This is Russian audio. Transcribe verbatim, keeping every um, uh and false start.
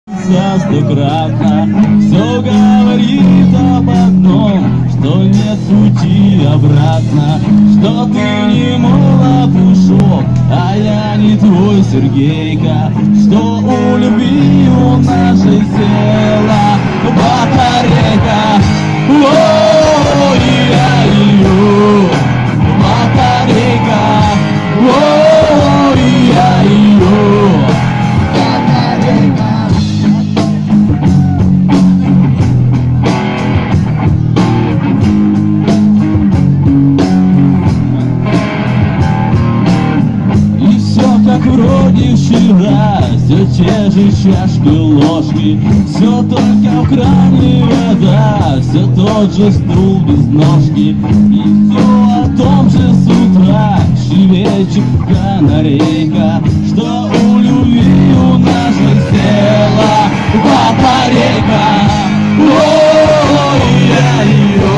Стократно все говорит об одном, что нет пути обратно, что ты не молод ушел, а я не твой Сергейка, что у любви у нашей села батарейка. Ой-я-ю, батарейка, ой-я-ю, батарейка. Как вроде вчера, все те же чашки, ложки, все только в кране вода, все тот же стул без ножки, и все о том же с утра щебечет канарейка, что у любви у нашей села батарейка. Ой-я-ё.